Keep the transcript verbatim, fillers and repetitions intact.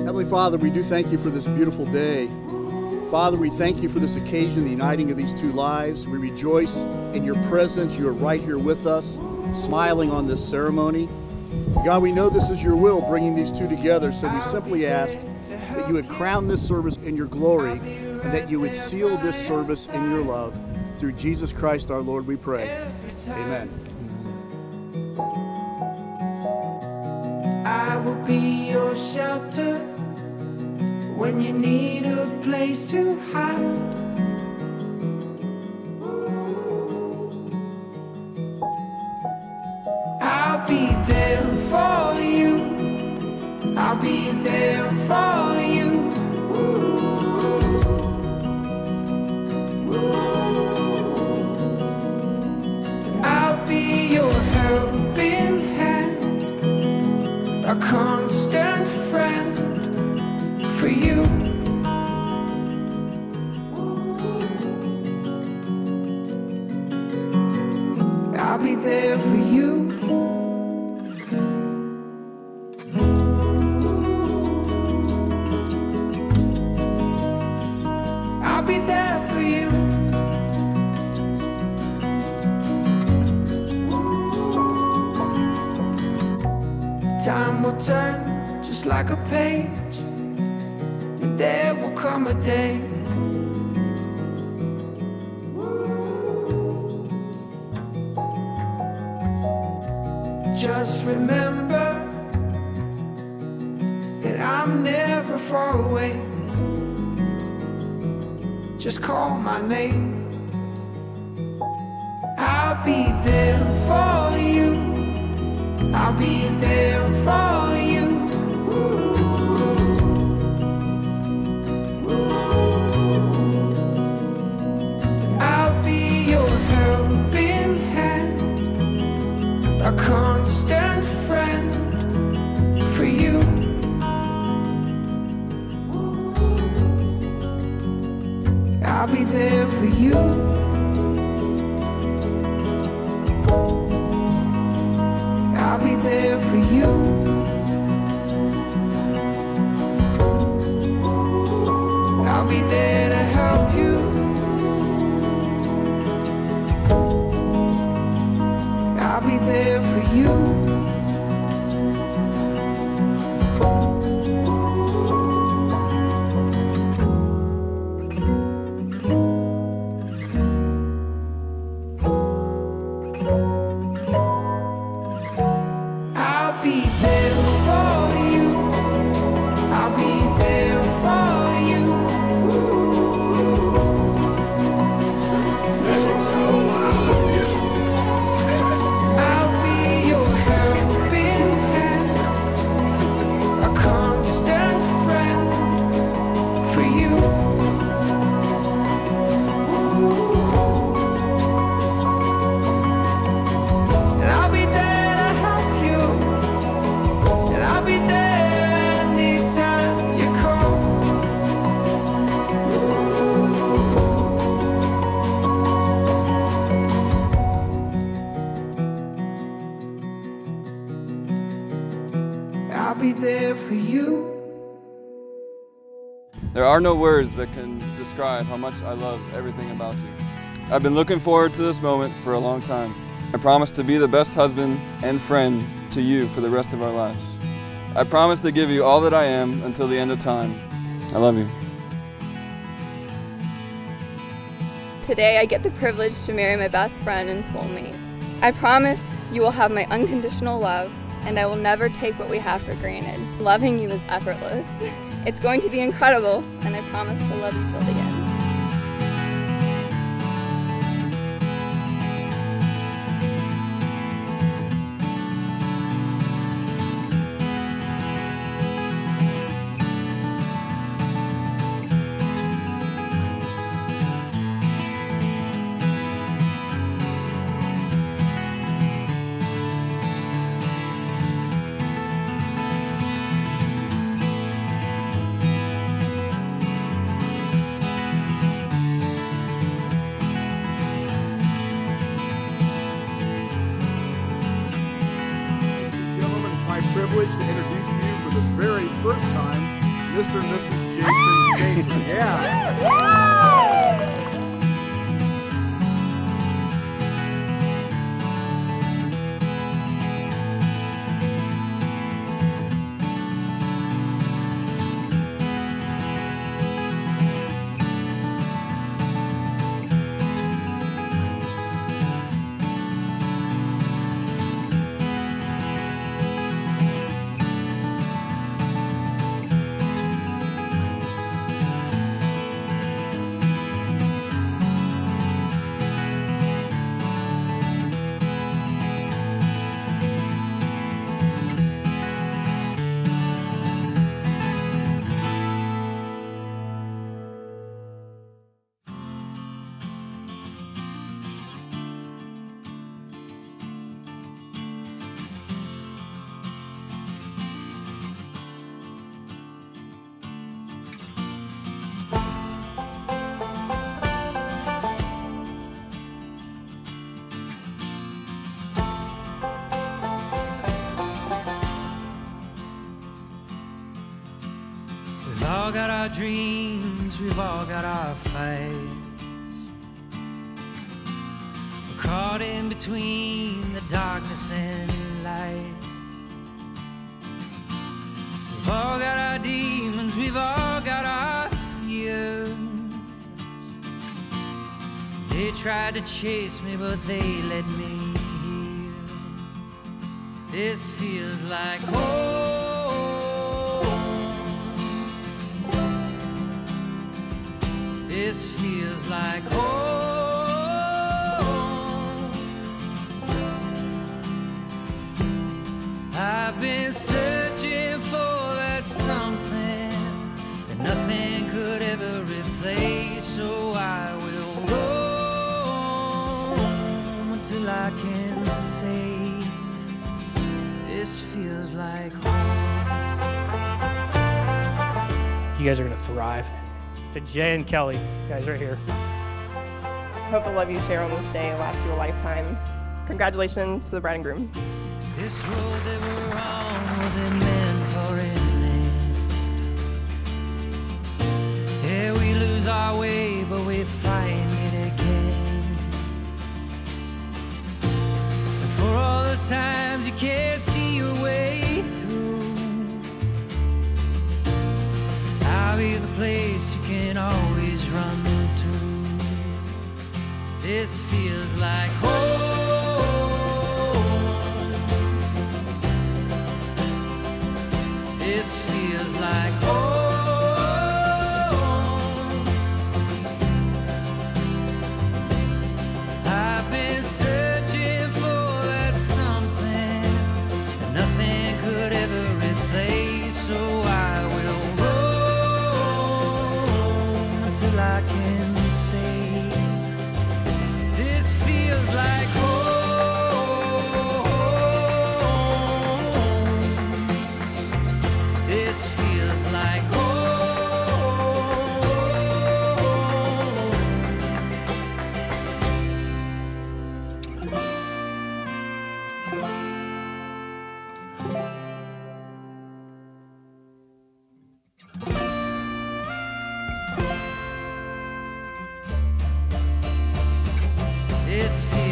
Heavenly Father, we do thank you for this beautiful day. Father, we thank you for this occasion, the uniting of these two lives. We rejoice in your presence. You are right here with us, smiling on this ceremony. God, we know this is your will, bringing these two together, so we simply ask that you would crown this service in your glory and that you would seal this service in your love. Through Jesus Christ our Lord we pray. Amen. I will be your shelter when you need a place to hide. I'll be there for you. I'll be there for you. I'll be your helping hand, a constant friend for you. I'll be there for you. I'll be there for you. Time will turn just like a page, and there will come a day just remember that I'm never far away. Just call my name. I'll be there for you. I'll be there for you. I'll be your helping hand, a constant friend for you. I'll be there for you. I'll be there for you. I'll be there to help you. I'll be there for you. I'll be there for you. I'll be there for you. I'll be your helping hand, a constant friend for you. And I'll be there. I'll be there anytime you call. I'll be there for you. There are no words that can describe how much I love everything about you. I've been looking forward to this moment for a long time. I promise to be the best husband and friend to you for the rest of our lives. I promise to give you all that I am until the end of time. I love you. Today I get the privilege to marry my best friend and soulmate. I promise you will have my unconditional love, and I will never take what we have for granted. Loving you is effortless. It's going to be incredible, and I promise to love you till the end. Privilege to introduce to you for the very first time Mister and Missus Jason Jason. Yeah. We've all got our dreams, we've all got our fights. We're caught in between the darkness and light. We've all got our demons, we've all got our fears. They tried to chase me, but they let me here. This feels like home. This feels like home. I've been searching for that something that nothing could ever replace. So I will roam until I can say this feels like home. You guys are gonna thrive. To Jay and Kelly, guys right here. Hope the love you share on this day lasts you a lifetime. Congratulations to the bride and groom. This road that we're on wasn't meant for an end. Yeah, we lose our way, but we find it again. And for all the times you can't see your way through, I'll be the place you can always run to. This feels like home. This feels like home. I've been searching for that something that nothing could ever replace. So I will I can say this feels like home. This feels like home. This feels